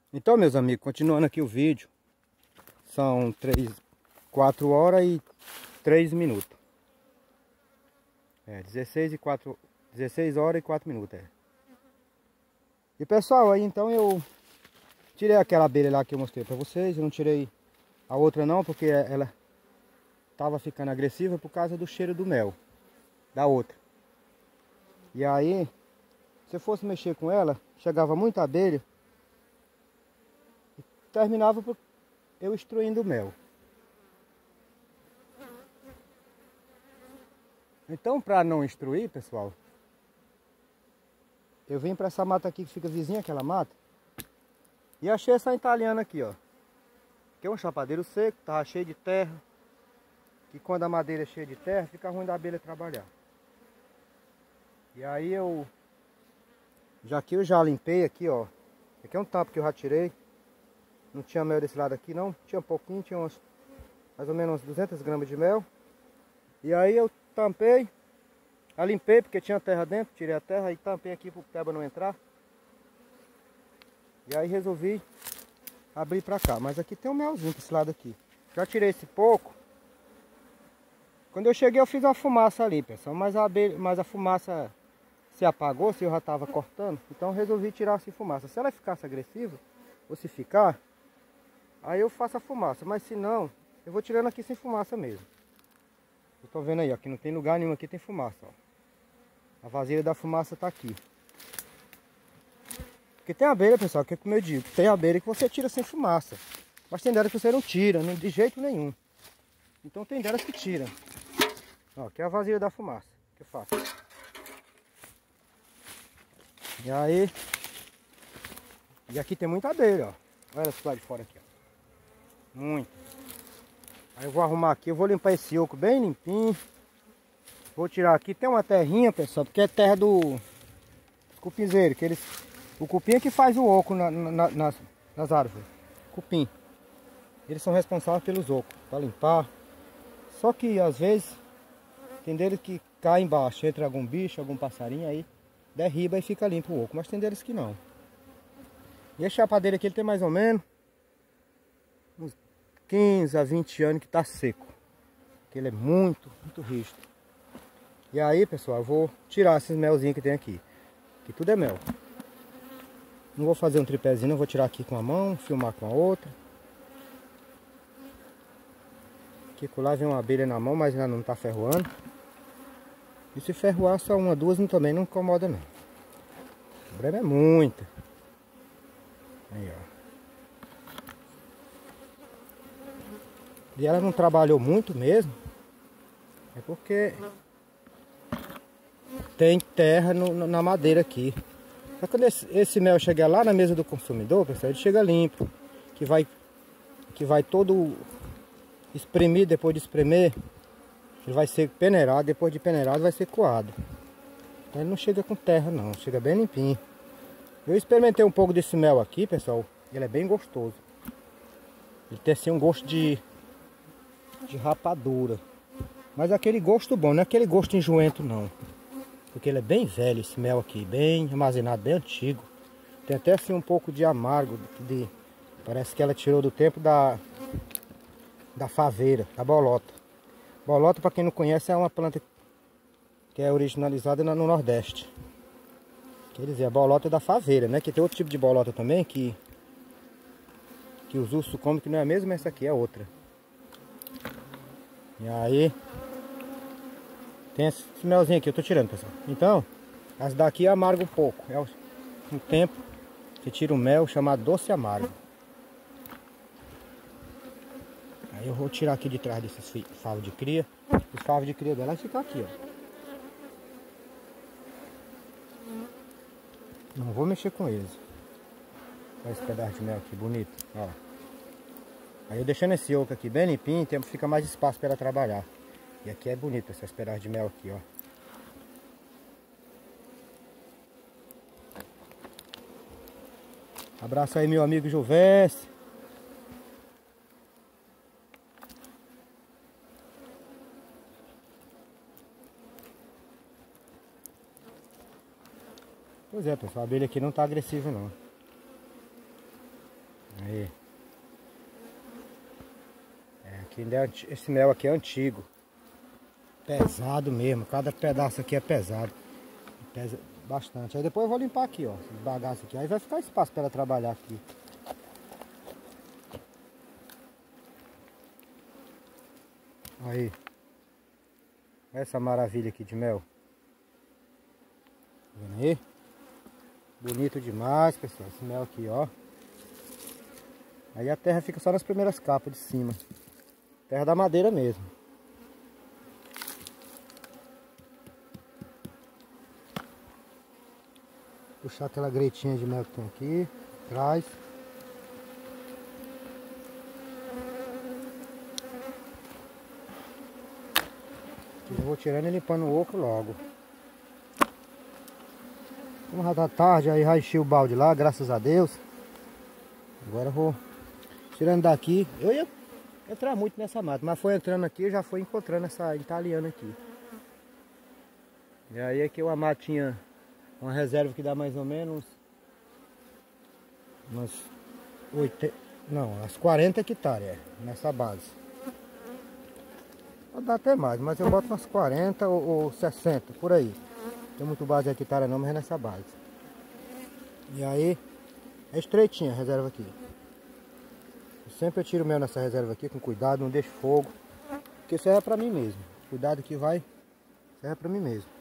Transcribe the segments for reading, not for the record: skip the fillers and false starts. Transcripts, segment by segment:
Então, meus amigos, continuando aqui o vídeo. São 4 horas e 3 minutos. 16 horas e 4 minutos. E pessoal, aí então eu tirei aquela abelha lá que eu mostrei pra vocês. Eu não tirei a outra não, porque ela tava ficando agressiva por causa do cheiro do mel da outra. E aí, se eu fosse mexer com ela, chegava muita abelha e terminava por eu extraindo o mel. Então, para não extruir, pessoal, eu vim para essa mata aqui que fica vizinha àquela mata e achei essa italiana aqui, ó. Que é um chapadeiro seco, tava cheio de terra. Que quando a madeira é cheia de terra, fica ruim da abelha trabalhar. E aí eu já limpei aqui, ó. Aqui é um tampo que eu já tirei. Não tinha mel desse lado aqui não, tinha um pouquinho, tinha mais ou menos 200 gramas de mel. E aí eu tampei, a limpei porque tinha terra dentro, tirei a terra e tampei aqui para o peba não entrar. E aí resolvi abrir para cá, mas aqui tem um melzinho desse lado aqui. Já tirei esse pouco. Quando eu cheguei eu fiz uma fumaça ali, pessoal, mas a fumaça se apagou, se eu já estava cortando, então eu resolvi tirar essa fumaça. Se ela ficasse agressiva, ou se ficar, aí eu faço a fumaça, mas se não, eu vou tirando aqui sem fumaça mesmo. Eu tô vendo aí, ó, que não tem lugar nenhum aqui, tem fumaça, ó. A vasilha da fumaça tá aqui. Porque tem abelha, pessoal, que é como eu digo, tem abelha que você tira sem fumaça. Mas tem delas que você não tira, de jeito nenhum. Então tem delas que tira. Ó, aqui é a vasilha da fumaça que eu faço. E aí... E aqui tem muita abelha, ó. Olha esse lado de fora aqui, ó. Muito. Aí eu vou arrumar aqui, eu vou limpar esse oco bem limpinho. Vou tirar aqui, tem uma terrinha, pessoal, porque é terra dos cupinzeiros, que eles... O cupim é que faz o oco nas árvores. Cupim. Eles são responsáveis pelos ocos, para limpar. Só que às vezes tem deles que cai embaixo, entra algum bicho, algum passarinho aí, derriba e fica limpo o oco, mas tem deles que não. E esse chapadeiro aqui ele tem mais ou menos uns 15 a 20 anos que tá seco. Que ele é muito rígido. E aí, pessoal, eu vou tirar esses melzinhos que tem aqui. Que tudo é mel. Não vou fazer um tripézinho, eu vou tirar aqui com a mão, filmar com a outra. Aqui lá vem uma abelha na mão, mas ainda não tá ferroando. E se ferroar só uma, duas também não incomoda não. O problema é muita. Aí, ó. E ela não trabalhou muito mesmo. É porque tem terra na madeira aqui. Mas quando esse mel chegar lá na mesa do consumidor, pessoal, ele chega limpo. Que vai todo espremer, depois de espremer, ele vai ser peneirado, depois de peneirado vai ser coado. Então ele não chega com terra não, chega bem limpinho. Eu experimentei um pouco desse mel aqui, pessoal, ele é bem gostoso. Ele tem assim um gosto de rapadura. Mas aquele gosto bom, não é aquele gosto enjoento não. Porque ele é bem velho esse mel aqui, bem armazenado, bem antigo. Tem até assim um pouco de amargo, parece que ela tirou do tempo da faveira, da bolota. Bolota, para quem não conhece, é uma planta que é originalizada no Nordeste. Quer dizer, a bolota é da faveira, né? Que tem outro tipo de bolota também que os ursos comem, que não é a mesma, essa aqui é outra. E aí tem esse melzinho aqui, eu tô tirando, pessoal. Então, as daqui amarga um pouco. É um tempo que tira um mel chamado doce amargo. Aí eu vou tirar aqui de trás desses favos de cria. Os favos de cria dela vai ficar aqui, ó. Não vou mexer com eles. Olha esse pedaço de mel aqui, bonito, ó. Aí eu deixando esse oco aqui bem limpinho, fica mais espaço para ela trabalhar. E aqui é bonito esses pedaços de mel aqui, ó. Abraço aí meu amigo Juvence. Pois é, pessoal, a abelha aqui não tá agressiva não. Aí. Aqui ainda esse mel aqui é antigo. Pesado mesmo. Cada pedaço aqui é pesado. Pesa bastante. Aí depois eu vou limpar aqui, ó. Esse bagaço aqui. Aí vai ficar espaço para ela trabalhar aqui. Aí. Olha essa maravilha aqui de mel. Tá vendo aí? Bonito demais, pessoal. Esse mel aqui, ó. Aí a terra fica só nas primeiras capas de cima. Terra da madeira mesmo. Puxar aquela gretinha de mel que tem aqui. Atrás. Eu vou tirando e limpando o oco logo. Como já tá tarde, aí já enchi o balde lá, graças a Deus. Agora eu vou tirando daqui. Eu ia entrar muito nessa mata, mas foi entrando aqui, eu já fui encontrando essa italiana aqui. E aí aqui uma matinha, uma reserva que dá mais ou menos umas 80, não, umas 40 hectares nessa base. Pode dar até mais, mas eu boto umas 40 ou 60, por aí. Não tem muito base de hectare não, mas é nessa base. E aí, é estreitinha a reserva aqui. Sempre eu tiro mel nessa reserva aqui com cuidado, não deixo fogo. Porque isso é pra mim mesmo. Cuidado que vai, isso é pra mim mesmo.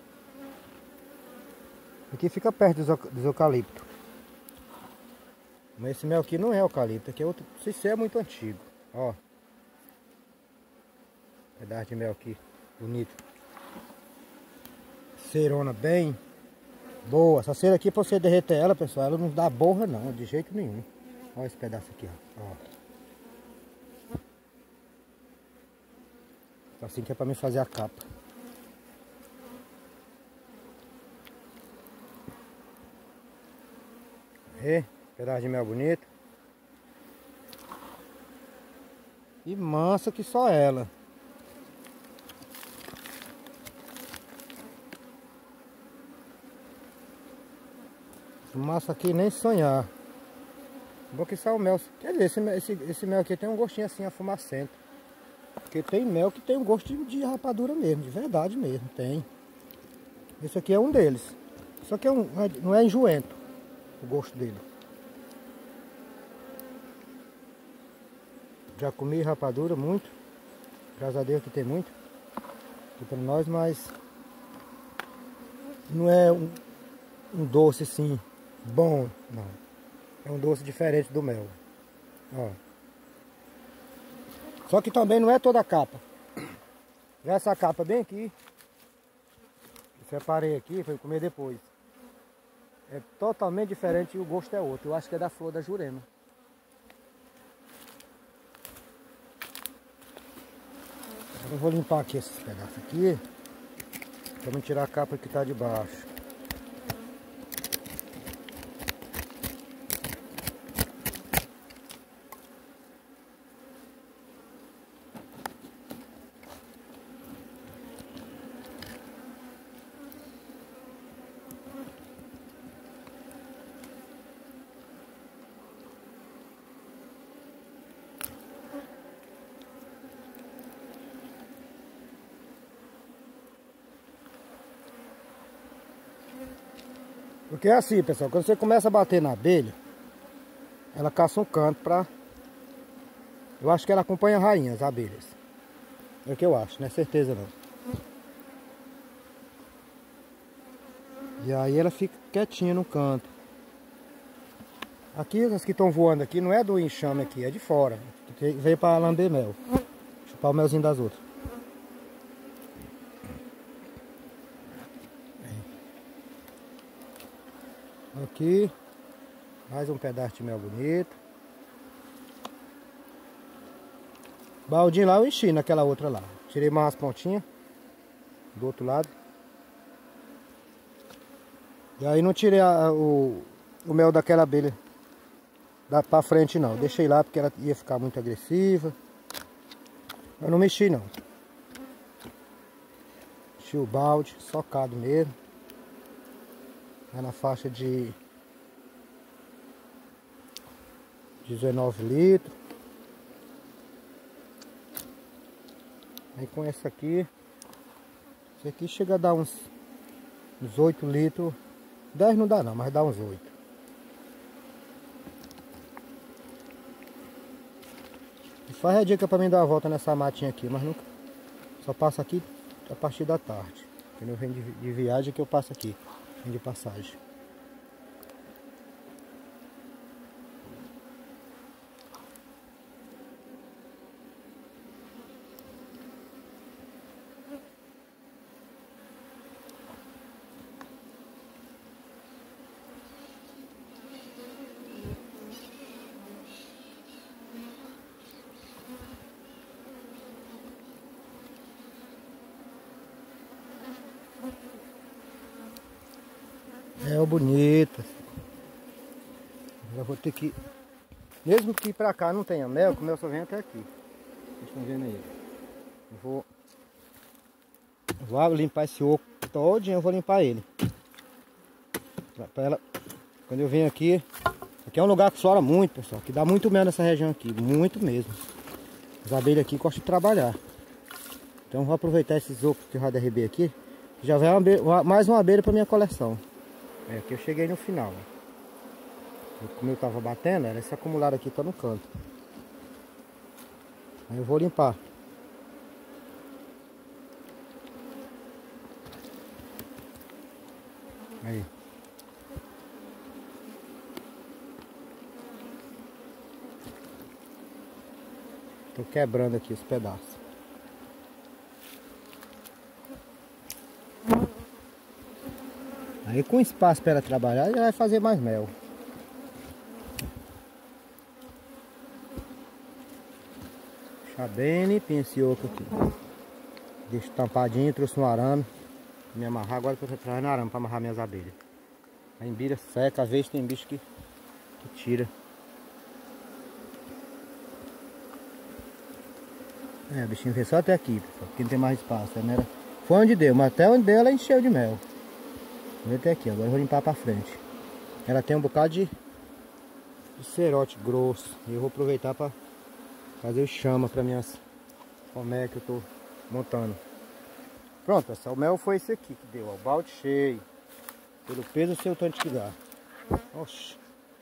Aqui fica perto dos eucalipto. Mas esse mel aqui não é eucalipto, aqui é outro, isso é muito antigo. Ó. Pedaço de mel aqui, bonito. Cerona bem boa. Essa cera aqui, pra você derreter ela, pessoal, ela não dá borra não, de jeito nenhum. Olha esse pedaço aqui, ó. Assim que é pra mim fazer a capa. Aí, pedaço de mel bonito. E mansa que só ela. Massa aqui nem sonhar. Bom que só o mel. Quer dizer, esse mel aqui tem um gostinho assim afumacento. Porque tem mel que tem um gosto de rapadura mesmo, de verdade mesmo, tem. Esse aqui é um deles. Só que não é enjoento o gosto dele. Já comi rapadura muito. Graças a Deus que tem muito aqui pra nós, mas não é um doce assim bom, não. É um doce diferente do mel. Ó. Só que também não é toda a capa. Já essa capa bem aqui, eu separei aqui, foi comer depois. É totalmente diferente e o gosto é outro. Eu acho que é da flor da jurema. Eu vou limpar aqui esses pedaços aqui, para não tirar a capa que está de baixo. Porque é assim, pessoal, quando você começa a bater na abelha, ela caça um canto pra... Eu acho que ela acompanha a rainha, as abelhas. É o que eu acho, não é certeza não. E aí ela fica quietinha no canto. Aqui, as que estão voando aqui, não é do enxame aqui, é de fora. Veio pra lamber mel. Chupar o melzinho das outras. Aqui, mais um pedaço de mel bonito. Baldinho lá eu enchi naquela outra lá. Tirei mais umas pontinhas do outro lado. E aí não tirei o mel daquela abelha pra frente não. Deixei lá porque ela ia ficar muito agressiva. Eu não mexi não. Enchi o balde, socado mesmo. É na faixa de 19 litros. Aí com essa aqui, esse aqui chega a dar uns 8 litros. 10 não dá não, mas dá uns 8. E faz a dica pra mim dar uma volta nessa matinha aqui, mas nunca. Só passo aqui a partir da tarde. Quando eu venho de viagem que eu passo aqui, venho de passagem. É bonita. Eu vou ter que, mesmo que pra cá não tenha mel, que o mel só vem até aqui. Vocês estão vendo aí. Eu vou limpar esse oco todinho, eu vou limpar ele. Pra ela, quando eu venho aqui, aqui é um lugar que flora muito, pessoal, que dá muito mel nessa região aqui, muito mesmo. As abelhas aqui gostam de trabalhar. Então eu vou aproveitar esses ocos que eu já derribei aqui, já vai mais uma abelha para minha coleção. É, aqui eu cheguei no final. Como eu tava batendo, era esse acumulado aqui, tá no canto. Aí eu vou limpar. Aí. Tô quebrando aqui os pedaços. Aí com espaço para ela trabalhar, ela vai fazer mais mel. Deixar bem limpinho esse oco aqui. Deixa tampadinho, trouxe um arame. Me amarrar, agora eu tô trazendo arame para amarrar minhas abelhas. A embira seca, às vezes tem bicho que tira. É, o bichinho veio só até aqui, pessoal, porque não tem mais espaço. Foi onde deu, mas até onde deu ela encheu de mel. Vou até aqui, agora eu vou limpar pra frente. Ela tem um bocado de cerote grosso. E eu vou aproveitar pra fazer o chama pra minhas colmeias que eu tô montando. Pronto, pessoal, o mel foi esse aqui que deu, ó, o balde cheio. Pelo peso, o seu tanto que dá. Oxi.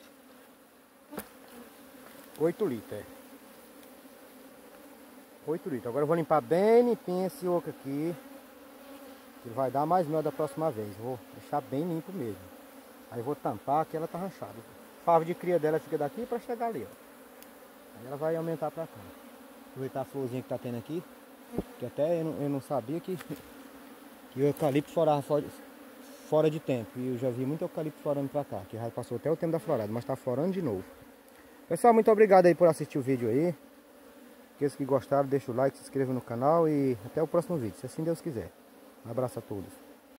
8 litros, é. 8 litros. Agora eu vou limpar bem limpinho esse oco aqui. Ele vai dar mais mel da próxima vez. Vou deixar bem limpo mesmo. Aí eu vou tampar que ela tá rachada. A fava de cria dela fica daqui para chegar ali, ó. Aí ela vai aumentar para cá. Aproveitar a florzinha que tá tendo aqui. Que até eu não sabia que o eucalipto florava fora de tempo. E eu já vi muito eucalipto florando para cá. Que já passou até o tempo da florada, mas tá florando de novo. Pessoal, muito obrigado aí por assistir o vídeo aí. Aqueles que gostaram, deixa o like, se inscreva no canal e até o próximo vídeo, se assim Deus quiser. Um abraço a todos.